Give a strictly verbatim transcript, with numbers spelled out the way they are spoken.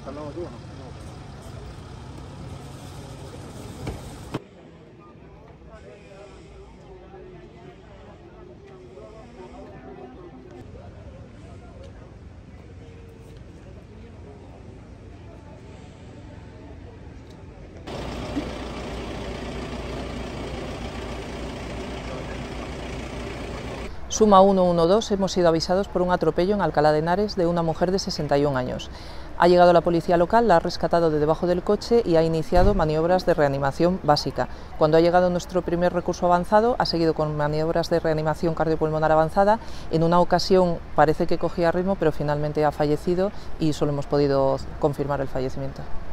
Suma uno uno dos, hemos sido avisados por un atropello en Alcalá de Henares de una mujer de sesenta y un años. Ha llegado la policía local, la ha rescatado de debajo del coche y ha iniciado maniobras de reanimación básica. Cuando ha llegado nuestro primer recurso avanzado, ha seguido con maniobras de reanimación cardiopulmonar avanzada. En una ocasión parece que cogía ritmo, pero finalmente ha fallecido y solo hemos podido confirmar el fallecimiento.